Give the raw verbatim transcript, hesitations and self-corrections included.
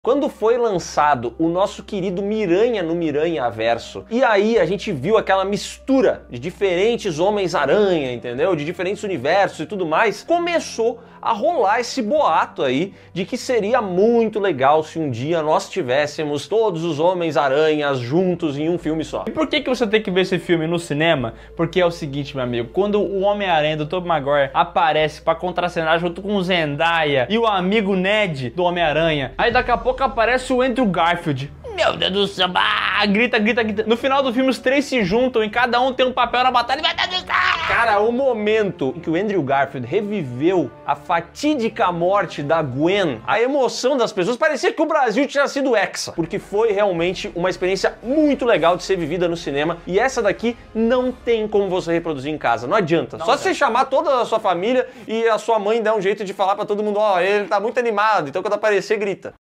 Quando foi lançado o nosso querido Miranha no Miranhaverso, e aí a gente viu aquela mistura de diferentes Homens-Aranha, entendeu? De diferentes universos e tudo mais, começou a rolar esse boato aí de que seria muito legal se um dia nós tivéssemos todos os Homens-Aranhas juntos em um filme só. E por que que você tem que ver esse filme no cinema? Porque é o seguinte, meu amigo, quando o Homem-Aranha do Tobey Maguire aparece pra contracenar junto com o Zendaya e o amigo Ned do Homem-Aranha, aí daqui a pouco aparece o Andrew Garfield. Meu Deus do céu, ah, grita, grita, grita. No final do filme os três se juntam e cada um tem um papel na batalha. Meu Deus do céu! Cara, o momento em que o Andrew Garfield reviveu a fatídica morte da Gwen, a emoção das pessoas, parecia que o Brasil tinha sido hexa, porque foi realmente uma experiência muito legal de ser vivida no cinema, e essa daqui não tem como você reproduzir em casa, não adianta. Não Só se você chamar toda a sua família e a sua mãe der um jeito de falar pra todo mundo, ó, oh, ele tá muito animado, então quando aparecer, grita.